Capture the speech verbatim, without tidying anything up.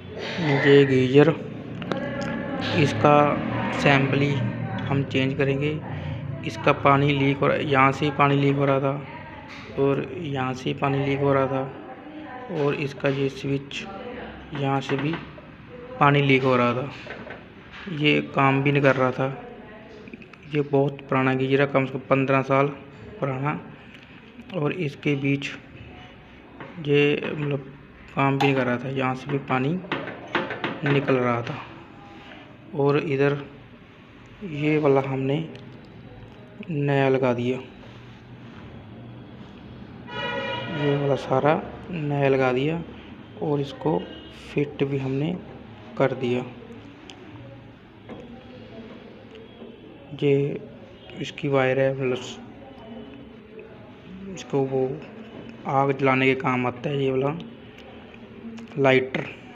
ये गीजर, इसका सैम्पली हम चेंज करेंगे। इसका पानी लीक हो रहा है, यहाँ से पानी लीक हो रहा था और यहाँ से पानी लीक हो रहा था और इसका ये स्विच यहाँ से भी पानी लीक हो रहा था। ये काम भी नहीं कर रहा था। ये बहुत पुराना गीजर है, कम से कम पंद्रह साल पुराना, और इसके बीच ये मतलब काम भी नहीं कर रहा था। यहाँ से भी पानी निकल रहा था और इधर ये वाला हमने नया लगा दिया। ये वाला सारा नया लगा दिया और इसको फिट भी हमने कर दिया। ये इसकी वायर है, मतलब इसको वो आग जलाने के काम आता है ये वाला लाइटर।